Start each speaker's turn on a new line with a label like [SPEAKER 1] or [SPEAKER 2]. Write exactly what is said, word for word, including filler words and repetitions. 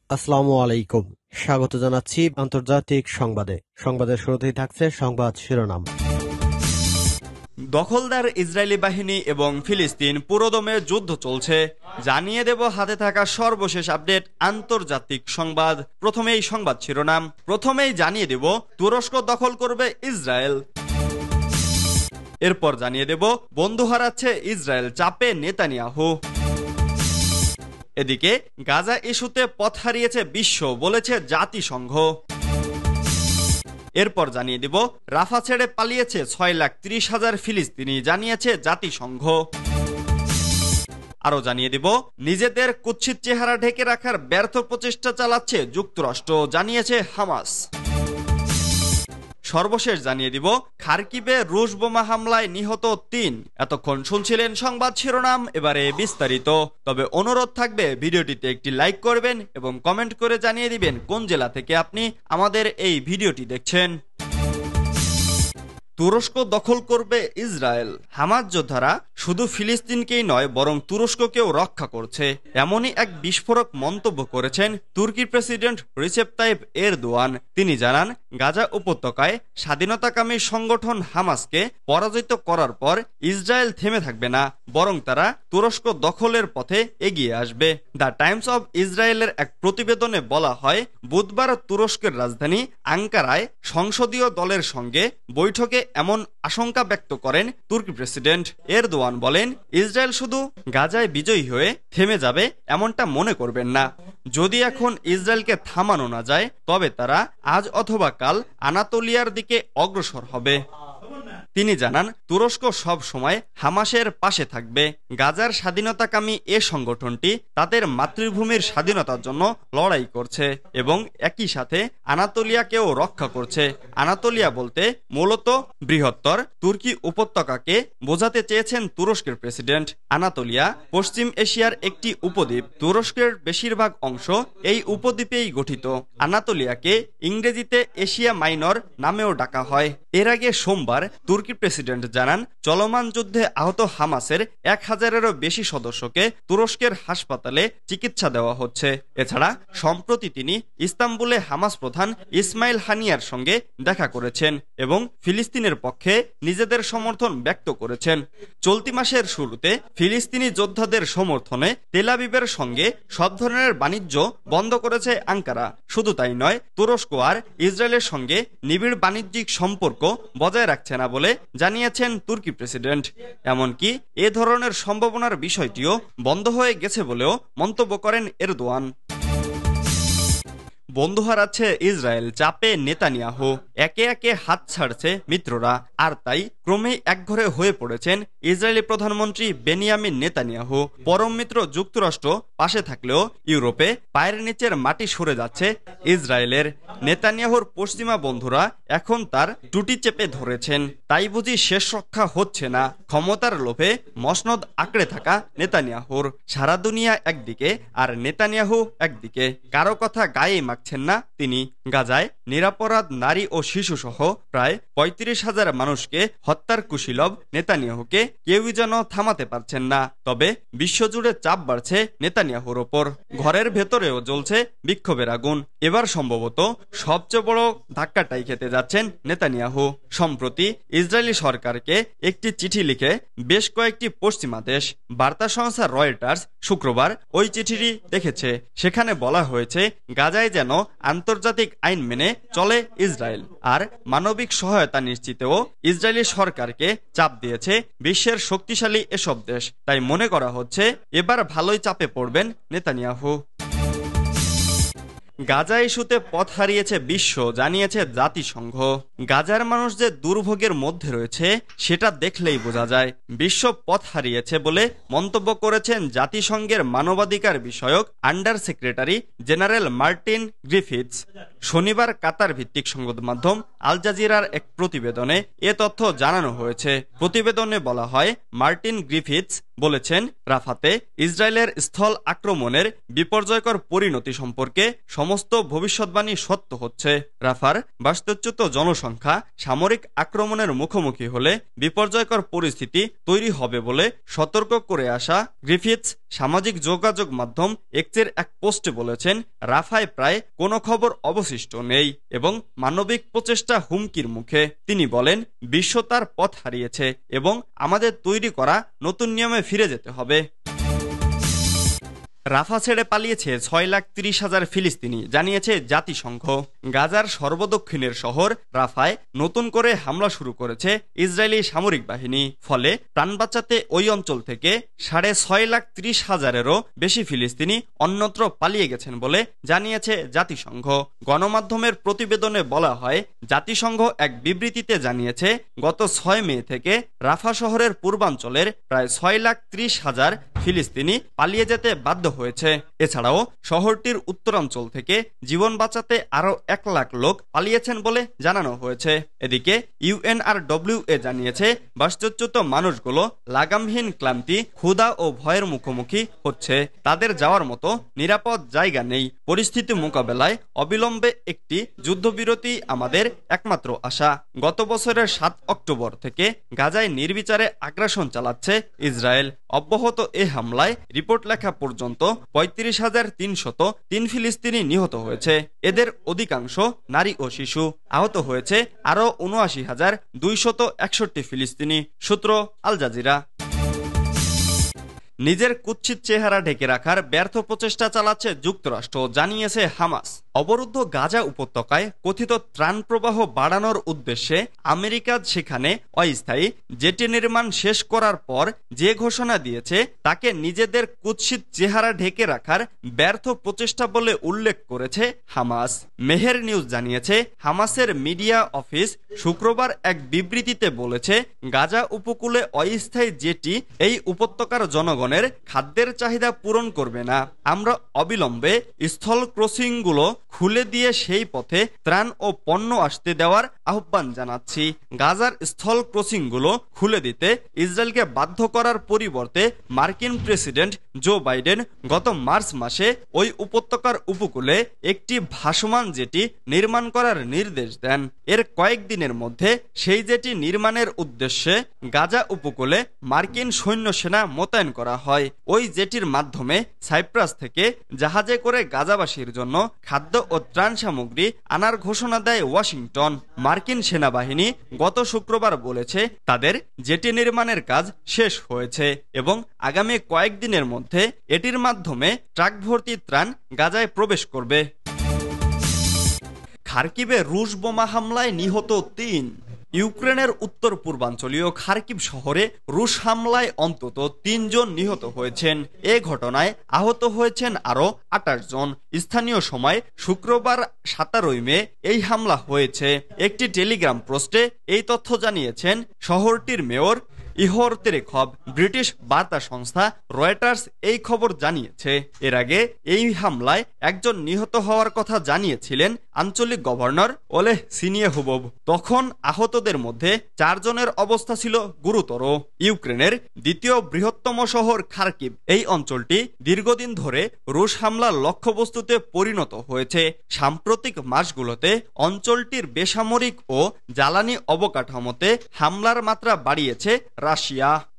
[SPEAKER 1] আসসালামু আলাইকুম। স্বাগত জানাচ্ছি আন্তর্জাতিক সংবাদে। সংবাদের শুরুতেই থাকছে সংবাদ শিরোনাম।
[SPEAKER 2] দখলদার ইসরায়েলি বাহিনী এবং ফিলিস্তিন পুরোদমে যুদ্ধ চলছে, জানিয়ে দেব হাতে থাকা সর্বশেষ আপডেট আন্তর্জাতিক সংবাদ। প্রথমেই সংবাদ শিরোনাম। প্রথমেই জানিয়ে দেব তুরস্ক দখল করবে ইসরায়েল। এরপর জানিয়ে দেব বন্ধু হারাচ্ছে ইসরায়েল, চাপে নেতানিয়াহু। এদিকে গাজা ইস্যুতে পথ হারিয়েছে বিশ্ব, বলেছে জাতিসংঘ। এরপর জানিয়ে দিব রাফা ছেড়ে পালিয়েছে ছয় লাখ ত্রিশ হাজার ফিলিস্তিনি, জানিয়েছে জাতিসংঘ। আরো জানিয়ে দিব নিজেদের কুৎসিত চেহারা ঢেকে রাখার ব্যর্থ প্রচেষ্টা চালাচ্ছে যুক্তরাষ্ট্র, জানিয়েছে হামাস। সর্বশেষ জানিয়ে দিব খার্কিবে রুশ বোমা হামলায় নিহত তিন। এতক্ষণ শুনছিলেন সংবাদ শিরোনাম, এবারে বিস্তারিত। তবে অনুরোধ থাকবে ভিডিওটিতে একটি লাইক করবেন এবং কমেন্ট করে জানিয়ে দিবেন কোন জেলা থেকে আপনি আমাদের এই ভিডিওটি দেখছেন। তুরস্ক দখল করবে ইসরায়েল। হামাস যোদ্ধারা শুধু ফিলিস্তিনকেই নয় বরং তুরস্ককেও রক্ষা করছে, এমনই এক বিস্ফোরক মন্তব্য করেছেন তুর্কির প্রেসিডেন্ট রিসেপ তাইপ এরদোয়ান। তিনি জানান, গাজা উপত্যকায় স্বাধীনতাকামী সংগঠন হামাসকে পরাজিত করার পর ইসরায়েল থেমে থাকবে না, বরং তারা তুরস্ক দখলের পথে এগিয়ে আসবে। দ্য টাইমস অব ইসরায়েলের এক প্রতিবেদনে বলা হয়, বুধবার তুরস্কের রাজধানী আঙ্কারায় সংসদীয় দলের সঙ্গে বৈঠকে এমন আশঙ্কা ব্যক্ত করেন তুর্কি প্রেসিডেন্ট এরদোয়ান। বলেন, ইসরায়েল শুধু গাজায় বিজয়ী হয়ে থেমে যাবে এমনটা মনে করবেন না। যদি এখন ইসরায়েলকে থামানো না যায় তবে তারা আজ অথবা কাল আনাতোলিয়ার দিকে অগ্রসর হবে। তিনি জানান, তুরস্ক সব সময় হামাসের পাশে থাকবে। গাজার স্বাধীনতাকামী এ সংগঠনটি তাদের মাতৃভূমির স্বাধীনতার জন্য লড়াই করছে এবং একই সাথে আনাতোলিয়াকেও রক্ষা করছে। আনাতোলিয়া বলতে মূলত বৃহত্তর তুর্কি উপত্যকাকে বোঝাতে চেয়েছেন তুরস্কের প্রেসিডেন্ট। আনাতোলিয়া পশ্চিম এশিয়ার একটি উপদ্বীপ। তুরস্কের বেশিরভাগ অংশ এই উপদ্বীপেই গঠিত। আনাতোলিয়াকে ইংরেজিতে এশিয়া মাইনর নামেও ডাকা হয়। এর আগে সোমবার তুর্কি প্রেসিডেন্ট জানান, চলমান যুদ্ধে আহত হামাসের এক হাজারেরও বেশি সদস্যকে তুরস্কের হাসপাতালে চিকিৎসা দেওয়া হচ্ছে। এছাড়া সম্প্রতি তিনি ইস্তাম্বুলে হামাস প্রধান ইসমাইল হানিয়ার সঙ্গে দেখা করেছেন এবং ফিলিস্তিনের পক্ষে নিজেদের সমর্থন ব্যক্ত করেছেন। চলতি মাসের শুরুতে ফিলিস্তিনি যোদ্ধাদের সমর্থনে তেল আবিবের সঙ্গে সব ধরনের বাণিজ্য বন্ধ করেছে আঙ্কারা। শুধু তাই নয়, তুরস্ক আর ইসরায়েলের সঙ্গে নিবিড় বাণিজ্যিক সম্পর্ক বজায় রাখছে না বলে জানিয়েছেন তুর্কি প্রেসিডেন্ট। এমনকি এ ধরনের সম্ভাবনার বিষয়টিও বন্ধ হয়ে গেছে বলেও মন্তব্য করেন এরদোয়ান। বন্ধু হারাচ্ছে ইসরায়েল, চাপে নেতানিয়াহু। একে একে হাত ছাড়ছে মিত্ররা, আর তাই ক্রমেই একঘরে হয়ে পড়েছেন ইসরায়েলি প্রধানমন্ত্রী বেনিয়ামিন নেতানিয়াহু। পরম মিত্র যুক্তরাষ্ট্র পাশে থাকলেও ইউরোপে পায়ের নিচের মাটি সরে যাচ্ছে ইসরায়েলের। নেতানিয়াহুর পশ্চিমা বন্ধুরা এখন তার টুটি চেপে ধরেছেন। তাই বুঝি শেষ রক্ষা হচ্ছে না। ক্ষমতার লোভে মসনদ আঁকড়ে থাকা নেতানিয়াহুর। সারা দুনিয়া একদিকে আর নেতানিয়াহু একদিকে, কারো কথা গায়ে মাখছেন না তিনি। গাজায় নিরাপরাধ নারী ও শিশু সহ প্রায় পঁয়ত্রিশ হাজার মানুষকে হত্যার কুশীলব নেতানিয়াহুকে কেউই যেন থামাতে পারছেন না। তবে বিশ্বজুড়ে চাপ বাড়ছে নেতানিয়াহুর ওপর। ঘরের ভেতরেও জ্বলছে বিক্ষোভের আগুন। এবার সম্ভবত সবচেয়ে বড় ধাক্কাটাই খেতে যাচ্ছেন নেতানিয়াহু। সম্প্রতি ইসরায়েলি সরকারকে একটি চিঠি লিখে বেশ কয়েকটি পশ্চিমা দেশ। বার্তা সংস্থা রয়টার্স শুক্রবার ওই চিঠিটি দেখেছে। সেখানে বলা হয়েছে, গাজায় যেন আন্তর্জাতিক আইন মেনে চলে ইসরায়েল, আর মানবিক সহায়তা নিশ্চিতেও ইসরায়েলি সরকারকে চাপ দিয়েছে বিশ্বের শক্তিশালী এসব দেশ। তাই মনে করা হচ্ছে এবার ভালোই চাপে পড়বেন নেতানিয়াহু। গাজা ইস্যুতে পথ হারিয়েছে বিশ্ব, জানিয়েছে জাতিসংঘ। গাজার মানুষ যে দুর্ভোগের মধ্যে রয়েছে সেটা দেখলেই বোঝা যায়। বিশ্ব পথ হারিয়েছে বলে মন্তব্য করেছেন জাতিসংঘের মানবাধিকার বিষয়ক under secretary general Martin Griffiths. শনিবার কাতার ভিত্তিক সংবাদ মাধ্যম আল জাজিরার এক প্রতিবেদনে এ তথ্য জানানো হয়েছে। প্রতিবেদনে বলা হয়, মার্টিন গ্রিফিথস বলেছেন, রাফাতে ইসরায়েলের স্থল আক্রমণের বিপর্যয়কর পরিণতি সম্পর্কে সমস্ত ভবিষ্যৎবাণী সত্য হচ্ছে। রাফার বাস্তুচ্যুত জনসংখ্যা সামরিক আক্রমণের মুখোমুখি হলে বিপর্যয়কর পরিস্থিতি তৈরি হবে বলে সতর্ক করে আসা গ্রিফিথস সামাজিক যোগাযোগ মাধ্যম এক্সের এক পোস্টে বলেছেন, রাফায় প্রায় কোনো খবর অবশিষ্ট নেই এবং মানবিক প্রচেষ্টা হুমকির মুখে। তিনি বলেন, বিশ্ব তার পথ হারিয়েছে এবং আমাদের তৈরি করা নতুন নিয়মে ফিরে যেতে হবে। রাফা ছেড়ে পালিয়েছে ছয় লাখ তিরিশ হাজার ফিলিস্তিনি, জানিয়েছে জাতিসংঘ। গাজার সর্বদক্ষিণের শহর রাফায় নতুন করে হামলা শুরু করেছে ইসরায়েলি সামরিক বাহিনী। ফলে প্রাণ বাঁচাতে ওই অঞ্চল থেকে সাড়ে ছয় লাখ ত্রিশ হাজারেরও বেশি ফিলিস্তিনি অন্যত্র পালিয়ে গেছেন বলে জানিয়েছে জাতিসংঘ। গণমাধ্যমের প্রতিবেদনে বলা হয়, জাতিসংঘ এক বিবৃতিতে জানিয়েছে, গত ছয় মে থেকে রাফা শহরের পূর্বাঞ্চলের প্রায় ছয় লাখ ত্রিশ হাজার ফিলিস্তিনি পালিয়ে যেতে বাধ্য হয়েছে। এছাড়াও শহরটির উত্তরাঞ্চল থেকে জীবন বাঁচাতে আরও এক লাখ লোক পালিয়েছেন বলে জানানো হয়েছে। এদিকে ইউএনআরডব্লিউ এ জানিয়েছে, বাস্তুচ্যুত মানুষগুলো লাগামহীন ক্লান্তি, ক্ষুধা ও ভয়ের মুখোমুখি হচ্ছে। তাদের যাওয়ার মতো নিরাপদ জায়গা নেই। পরিস্থিতি মোকাবেলায় অবিলম্বে একটি যুদ্ধবিরতি আমাদের একমাত্র আশা। গত বছরের সাত অক্টোবর থেকে গাজায় নির্বিচারে আগ্রাসন চালাচ্ছে ইসরায়েল। অব্যাহত এ হামলায় রিপোর্ট লেখা পর্যন্ত পঁয়ত্রিশ হাজার তিনশত তিন ফিলিস্তিনি নিহত হয়েছে। এদের অধিকাংশ নারী ও শিশু। আহত হয়েছে আরও উনআশি হাজার দুইশত একষট্টি ফিলিস্তিনি। সূত্র আল জাজিরা। নিজের কুৎসিত চেহারা ঢেকে রাখার ব্যর্থ প্রচেষ্টা চালাচ্ছে যুক্তরাষ্ট্র, জানিয়েছে হামাস। অবরুদ্ধ গাজা উপত্যকায় কথিত ত্রাণ প্রবাহ বাড়ানোর উদ্দেশ্যে আমেরিকা সেখানে অস্থায়ী জেটি নির্মাণ শেষ করার পর যে ঘোষণা দিয়েছে তাকে নিজেদের কুৎসিত চেহারা ঢেকে রাখার ব্যর্থ প্রচেষ্টা বলে উল্লেখ করেছে হামাস। মেহের নিউজ জানিয়েছে, হামাসের মিডিয়া অফিস শুক্রবার এক বিবৃতিতে বলেছে, গাজা উপকূলে অস্থায়ী জেটি এই উপত্যকার জনগণের খাদ্যের চাহিদা পূরণ করবে না। আমরা অবিলম্বে স্থল ক্রসিংগুলো খুলে দিয়ে সেই পথে ত্রাণ ও পণ্য আসতে দেওয়ার আহ্বান জানাচ্ছি। গাজার স্থল ক্রসিংগুলো খুলে দিতে ইসরায়েলকে বাধ্য করার পরিবর্তে মার্কিন প্রেসিডেন্ট জো বাইডেন গত মার্চ মাসে ওই উপত্যকার উপকূলে একটি ভাসমান জেটি নির্মাণ করার নির্দেশ দেন। এর কয়েকদিনের মধ্যে সেই জেটি নির্মাণের উদ্দেশ্যে গাজা উপকূলে মার্কিন সৈন্য সেনা মোতায়েন করা হয়। ওই জেটির মাধ্যমে সাইপ্রাস থেকে জাহাজে করে গাজাবাসীর জন্য খাদ্য ও ত্রাণ সামগ্রী আনার ঘোষণা দেয় ওয়াশিংটন। মার্কিন সেনাবাহিনী গত শুক্রবার বলেছে, তাদের জেটি নির্মাণের কাজ শেষ হয়েছে এবং আগামী কয়েকদিনের মধ্যে এটির মাধ্যমে ট্রাক ভর্তি ত্রাণ গাজায় প্রবেশ করবে। খার্কিভে রুশ বোমা হামলায় নিহত তিন। ইউক্রেনের উত্তর পূর্বাঞ্চলীয় খার্কিভ শহরে রুশ হামলায় অন্তত তিনজন নিহত হয়েছেন। এ ঘটনায় আহত হয়েছেন আরও আটাশ জন। স্থানীয় সময় শুক্রবার সতেরোই মে এই হামলা হয়েছে। একটি টেলিগ্রাম পোস্টে এই তথ্য জানিয়েছেন শহরটির মেয়র ইহর তেরেখভ। ব্রিটিশ বার্তা সংস্থা রয়টার্স এই খবর জানিয়েছে। এর আগে এই হামলায় একজন নিহত হওয়ার কথা জানিয়েছিলেন আঞ্চলিক গভর্নর ওলেহ সিনিয়েহুবভ। তখন আহতদের মধ্যে চারজনের অবস্থা ছিল গুরুতর। ইউক্রেনের দ্বিতীয় বৃহত্তম শহর খার্কিভ, এই অঞ্চলটি দীর্ঘদিন ধরে রুশ হামলার লক্ষ্যবস্তুতে পরিণত হয়েছে। সাম্প্রতিক মাসগুলোতে অঞ্চলটির বেসামরিক ও জ্বালানি অবকাঠামোতে হামলার মাত্রা বাড়িয়েছে রাশিয়া।